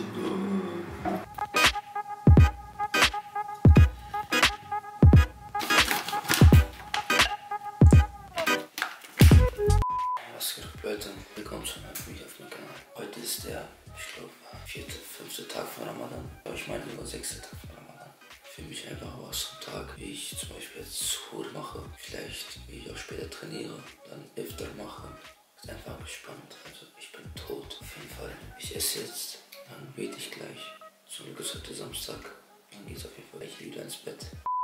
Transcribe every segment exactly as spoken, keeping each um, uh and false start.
Was geht ab, Leute? Willkommen zu einem Video auf meinem Kanal. Heute ist der, ich glaube, vierte, fünfte Tag von Ramadan. Aber ich meine sogar sechste Tag von Ramadan. Ich fühle mich einfach aus dem Tag, wie ich zum Beispiel jetzt Suhoor mache. Vielleicht, wie ich auch später trainiere. Dann Iftar mache. Ist einfach gespannt. Also ich bin tot. Auf jeden Fall. Ich esse jetzt. Dann bete ich gleich. Zum Glück ist heute Samstag. Dann geht es auf jeden Fall gleich wieder ins Bett.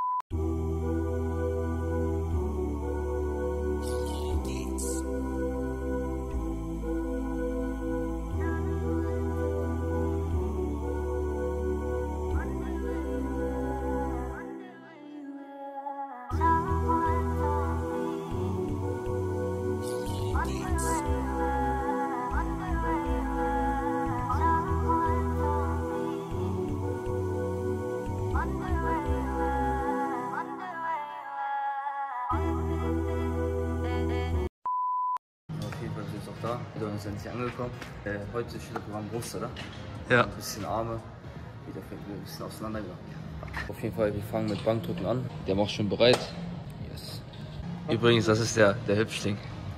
Wir sind auch da, wir sind endlich angekommen. Äh, heute steht auf der Brust, oder? Ja. Ein bisschen Arme, wieder ein bisschen auseinandergegangen. Auf jeden Fall, wir fangen mit Bankdrücken an. Der macht schon bereit. Yes. Übrigens, das ist der, der Hübschling.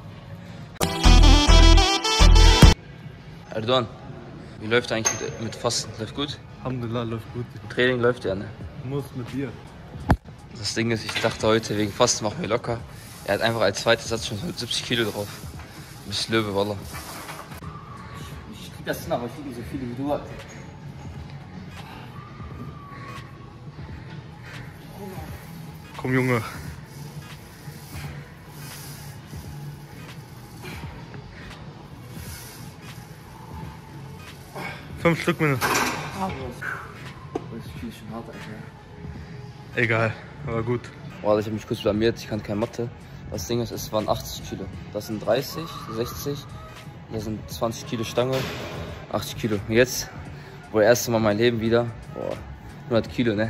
Erdogan, wie läuft eigentlich mit, mit Fasten? Läuft gut? Alhamdulillah, läuft gut. Training läuft ja, ne? Muss mit dir. Das Ding ist, ich dachte heute wegen Fasten machen wir locker. Er hat einfach als zweiter Satz schon siebzig Kilo drauf. Ein bisschen Löwe, Wallah. Ich krieg das hin, aber ich wiege so viele wie du hast. Komm, Junge. Fünf Stück mindestens. Das ist viel schon hart, Alter. Egal, aber gut. Boah, ich habe mich kurz blamiert, ich kann keine Mathe. Das Ding ist, es waren achtzig Kilo. Das sind dreißig, sechzig, das sind zwanzig Kilo Stange, achtzig Kilo. Und jetzt, wo das erste Mal mein Leben wieder, boah, hundert Kilo, ne?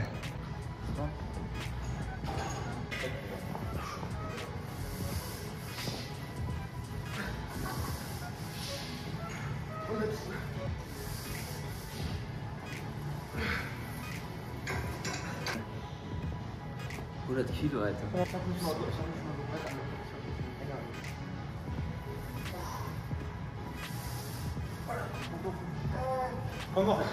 hundert Kilo, Alter. Komm noch.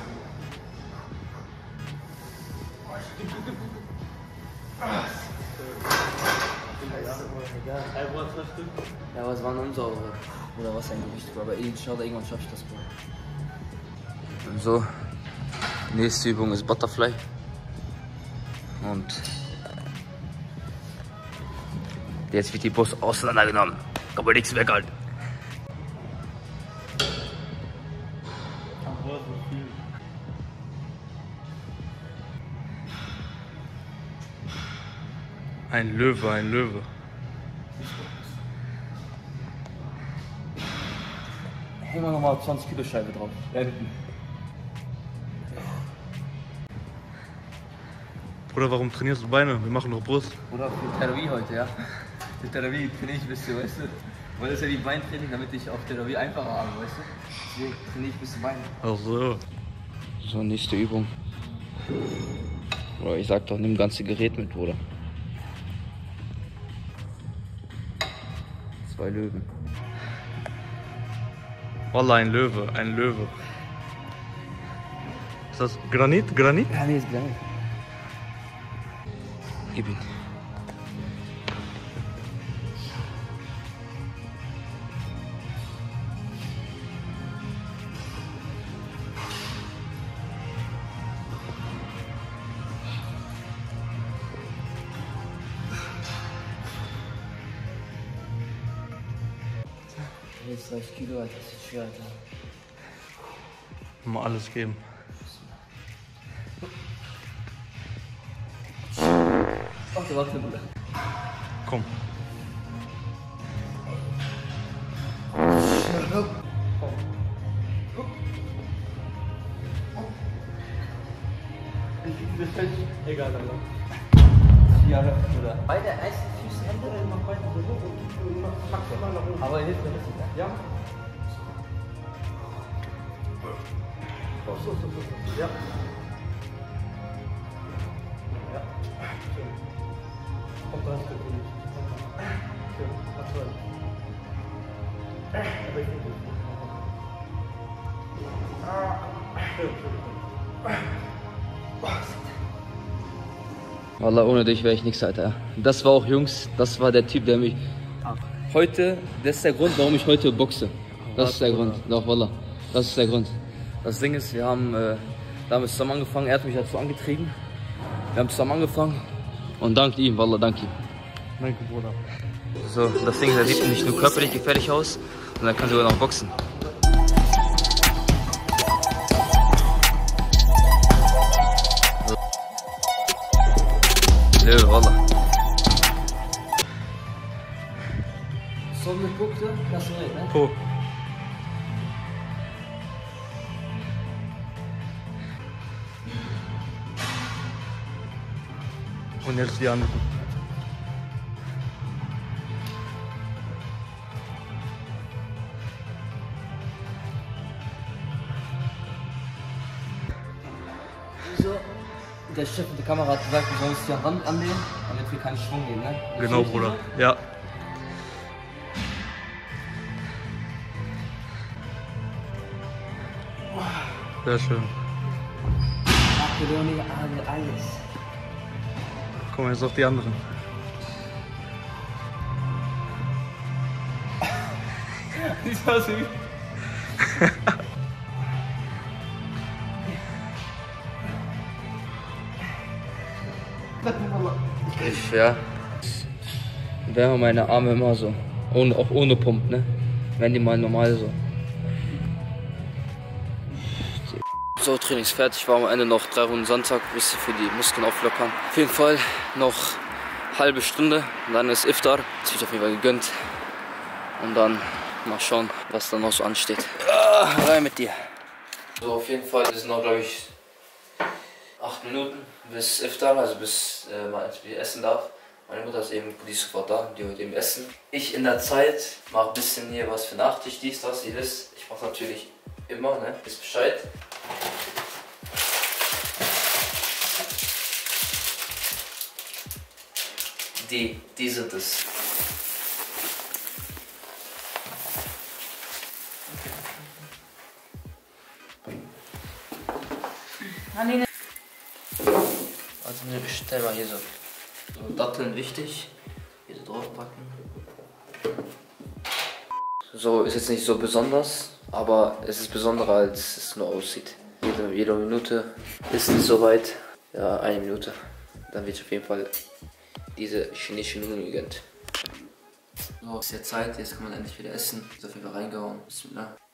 Ja, aber es waren unsaubere. Oder was ein Gewicht, aber inshallah, irgendwann schaffe ich das. Und so, nächste Übung ist Butterfly. Und jetzt wird die Brust auseinandergenommen. Kann man nichts weghalten. Ein Löwe, ein Löwe. Hängen wir nochmal zwanzig Kilo Scheibe drauf. Ja, Bruder, warum trainierst du Beine? Wir machen doch Brust. Oder für Therapie heute, ja. Für Therapie trainiere ich ein bisschen, weißt du. Weil das ist ja die Beintraining, damit ich auf Therapie einfacher habe, weißt du. Deswegen trainiere ich ein bisschen Beine. Ach so. So, nächste Übung. Oder ich sag doch, nimm ganze Gerät mit, Bruder. Zwei Löwen. Wallah, ein Löwe, ein Löwe. Ist das Granit? Granit? Ja, nee, ist geil. Gib ihn. Jetzt dreißig Kilo, Alter, das ist schwer, Alter. Mal alles geben. Warte, warte, Bruder. Komm. Egal, Alter. Ja, Bruder. Beide ersten Füße Hände, dann mach beide so hoch und maximal nach oben. Aber hilft mir nicht, ne? Ja. so, so, so. Ja. Ja. Schön. Kommt rein, bitte. Schön. Mach toll. Aber ich bin gut. Schön, schön, schön. Wallah, ohne dich wäre ich nichts, Alter. Das war auch, Jungs, das war der Typ, der mich heute, das ist der Grund, warum ich heute boxe. Das ist der Grund, doch, Wallah, das ist der Grund. Das Ding ist, wir haben äh, damit zusammen angefangen, er hat mich dazu angetrieben. Wir haben zusammen angefangen und dank ihm, Wallah, dank ihm. Danke, Bruder. So, das Ding, der sieht nicht nur körperlich gefährlich aus, sondern er kann sogar noch boxen. Löwe, Wallah. So eine Punkte, das ist ne? Po. Und jetzt die anderen. So, der Chef mit der Kamera hat gesagt, wir sollen uns die Hand annehmen, damit wir keinen Schwung geben, ne? Genau, Bruder. Ja. Sehr schön. Makedonien, alles. Guck mal, jetzt auch die anderen. Das war so gut. Ich, ja, wärme meine Arme immer so, ohne, auch ohne Pump, ne? Wenn die mal normal so. So, trainingsfertig, war am Ende noch drei Runden Sonntag, bisschen für die Muskeln auflockern. Auf jeden Fall noch halbe Stunde, und dann ist Iftar, das wird auf jeden Fall gegönnt. Und dann mal schauen, was da noch so ansteht. Ah, rein mit dir. So, auf jeden Fall ist noch, glaube ich, acht Minuten bis Iftar, also bis äh, man essen darf. Meine Mutter ist eben, die ist sofort da, die wird eben essen. Ich in der Zeit mache ein bisschen hier was für Nachtisch, dies, das, ihr wisst. Ich mache natürlich immer, ne, wisst Bescheid. Die, die sind es. Also ich stell mal hier so, so Datteln wichtig, hier so drauf packen. So ist jetzt nicht so besonders, aber es ist besonderer als es nur aussieht. Jede, jede Minute ist es soweit. Ja, eine Minute. Dann wird auf jeden Fall diese chinesische Nudeln gegönnt. So, ist jetzt Zeit, jetzt kann man endlich wieder essen. Ist auf jeden Fall reingehauen. Bismillah.